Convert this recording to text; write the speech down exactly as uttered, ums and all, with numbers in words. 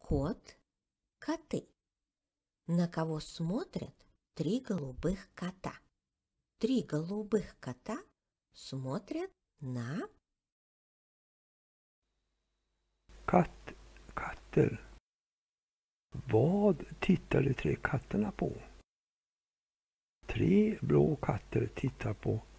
Кот, коты. На кого смотрят три голубых кота? Три голубых кота смотрят на... Katt, katter. Vad tittar de tre katterna på? Tre blå katter tittar på